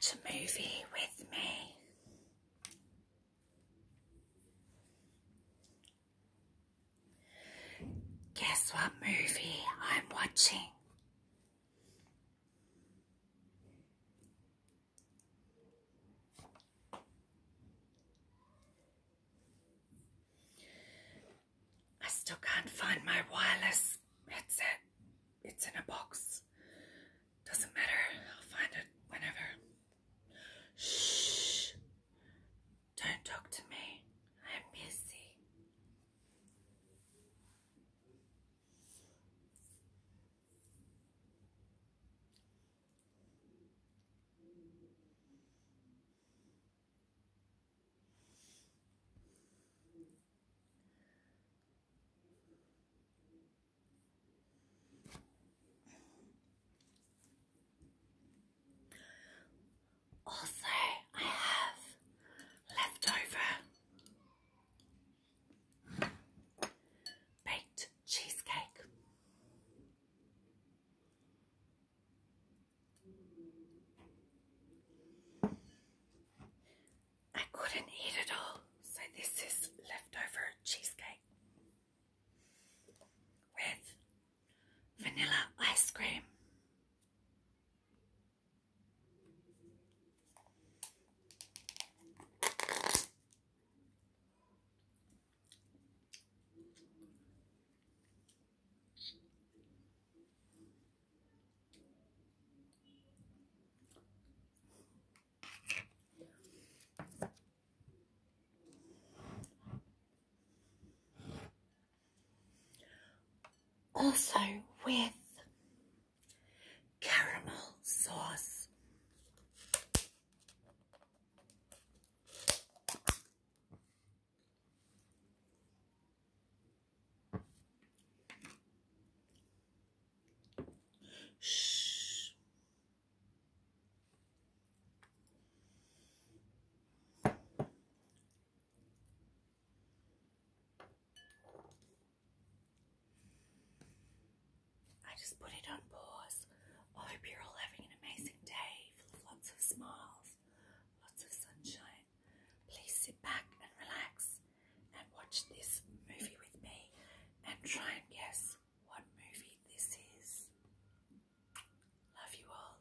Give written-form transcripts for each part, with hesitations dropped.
watch a movie with me. Guess what movie I'm watching? I still can't find my wireless headset. It's in a box. Doesn't matter. I'll find it whenever. Shh. Don't talk to me. I'm busy. Also, I have leftover baked cheesecake. I couldn't eat it all, so this is leftover cheesecake with vanilla ice cream. Also with caramel sauce. Shh. I just put it on pause. I hope you're all having an amazing day full of lots of smiles, lots of sunshine. Please sit back and relax and watch this movie with me and try and guess what movie this is. Love you all.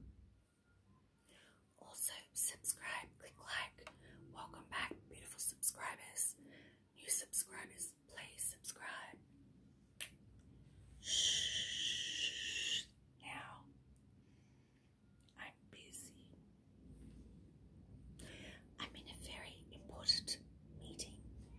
Also, subscribe, click like. Welcome back, beautiful subscribers. New subscribers, please subscribe. Shh. Now, I'm busy. I'm in a very important meeting.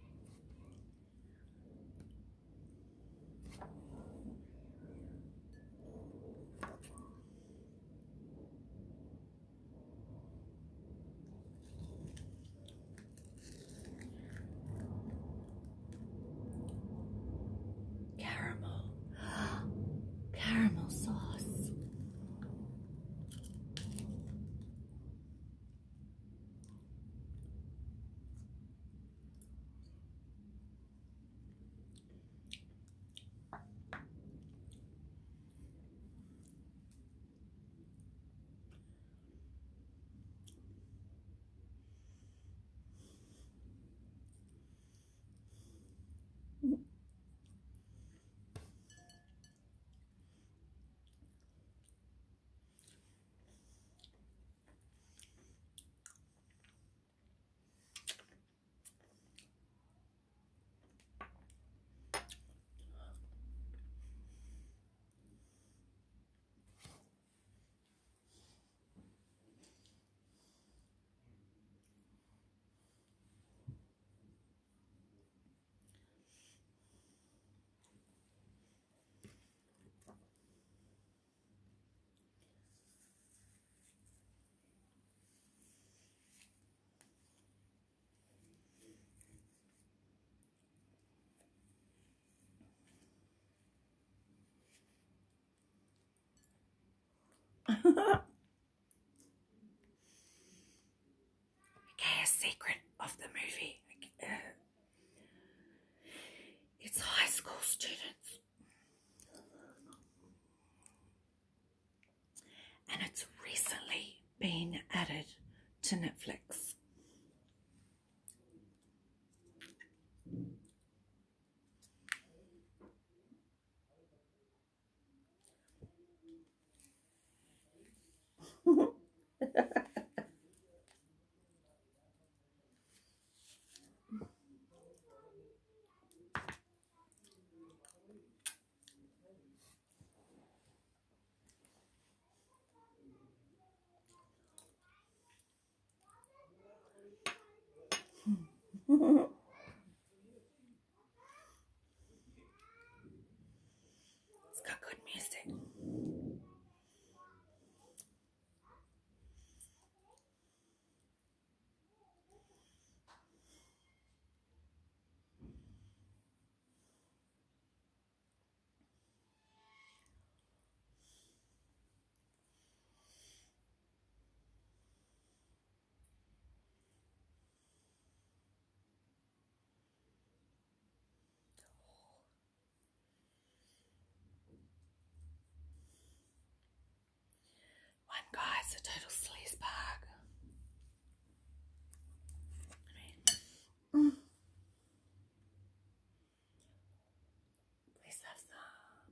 Caramel sauce. Okay, a secret of the movie. It's high school students. And it's recently been added to Netflix. It's got good music. One guy's a total sleazebag. Please have some.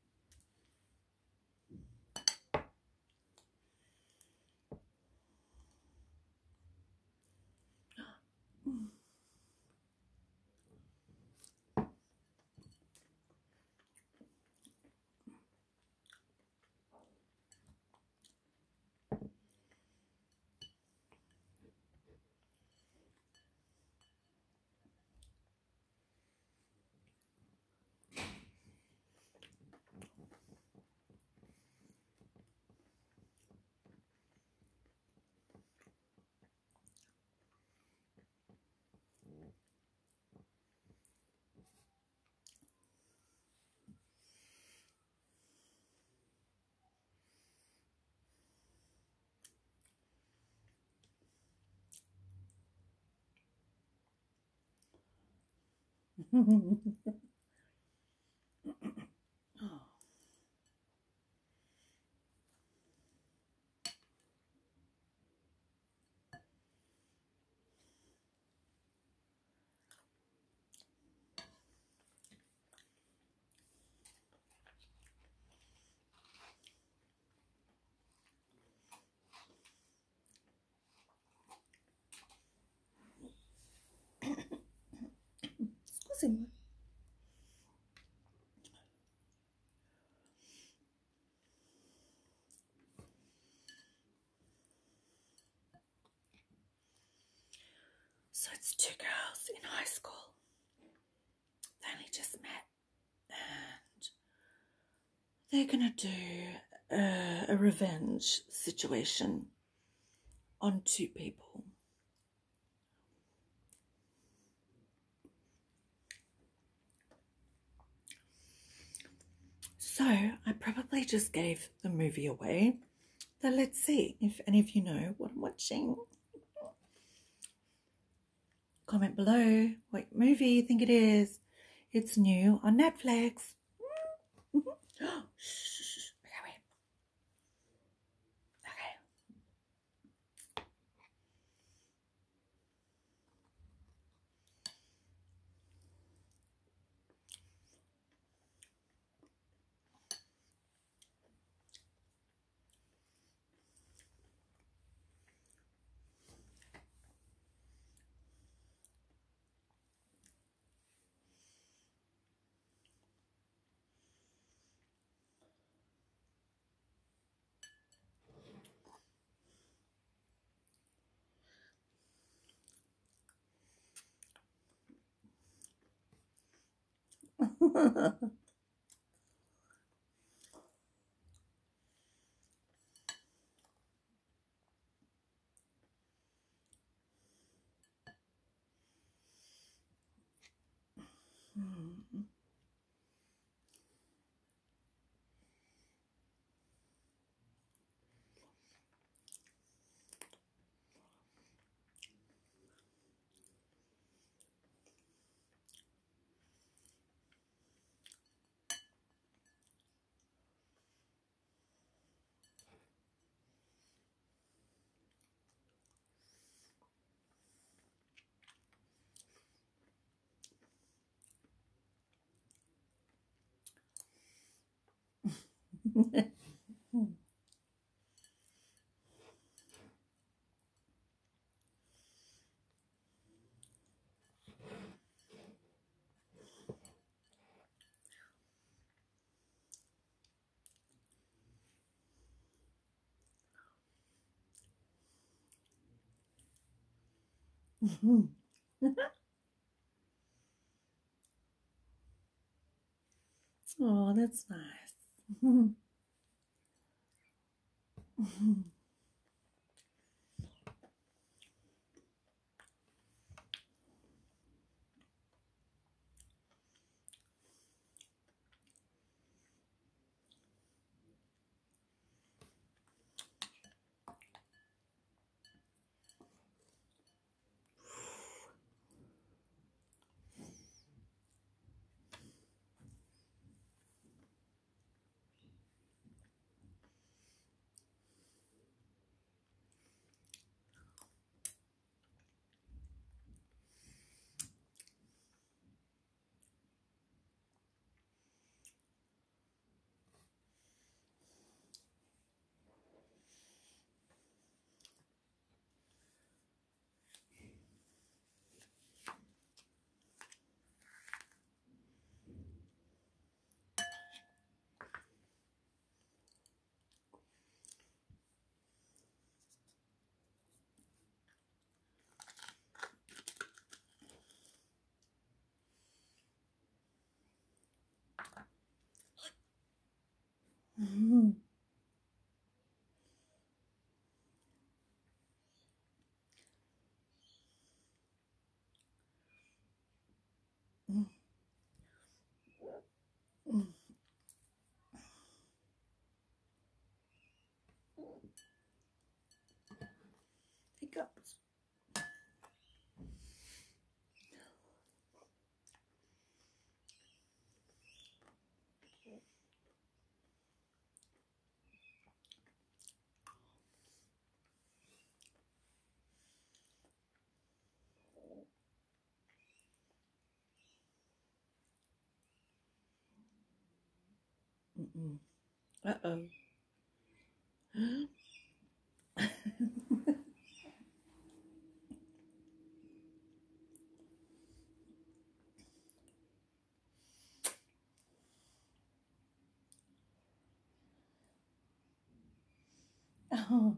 Oh. Scusami. So it's two girls in high school. They only just met and they're gonna do a revenge situation on two people. So I probably just gave the movie away. So let's see if any of you know what I'm watching. Comment below what movie you think it is. It's new on Netflix. Shh. Okay, wait. Okay. Oh, that's nice. Hiccups. Uh-oh. Oh.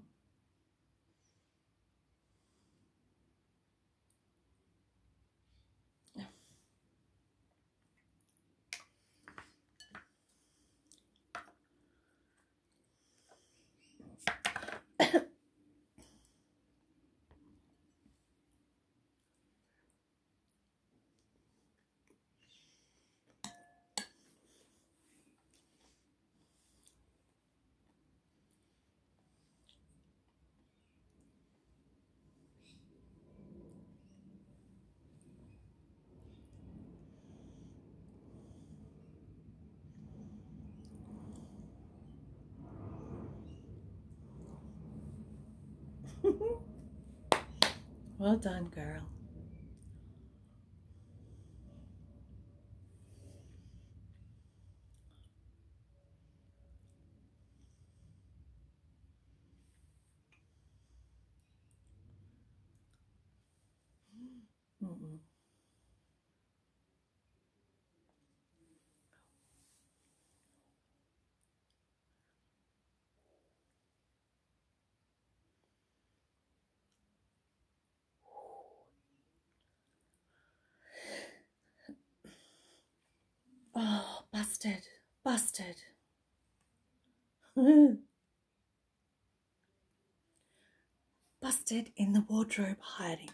Well done, girl. Oh, busted. Busted. Busted in the wardrobe hiding.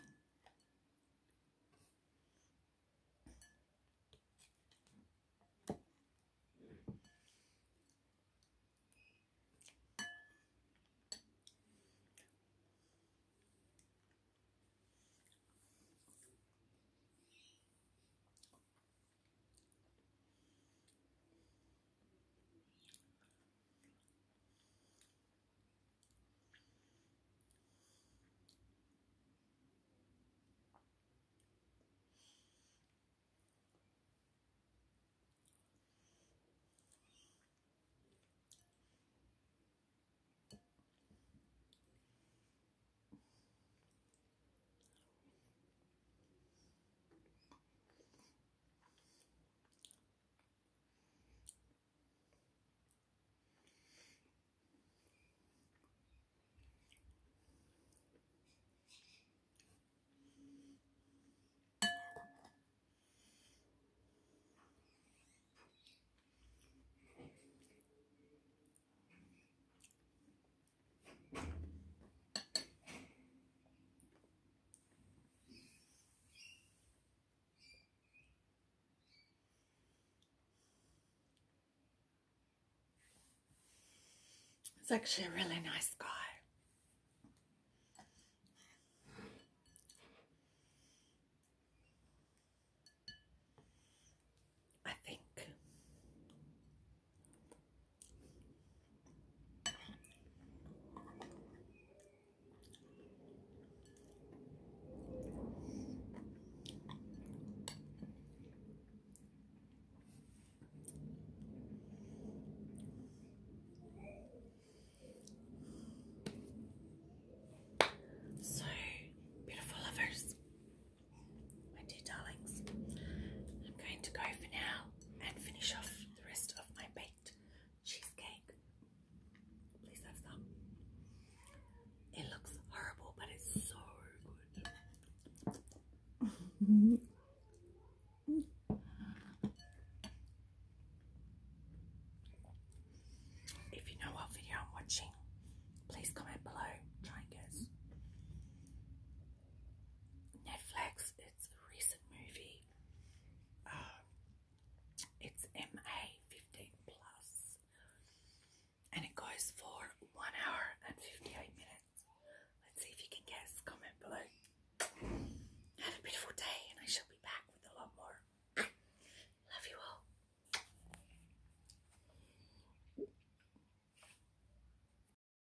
He's actually a really nice guy. I think so, beautiful lovers, my dear darlings, I'm going to go for now and finish off the rest of my baked cheesecake. Please have some. It looks horrible, but it's so good. If you know what video I'm watching, please comment below. Try and guess.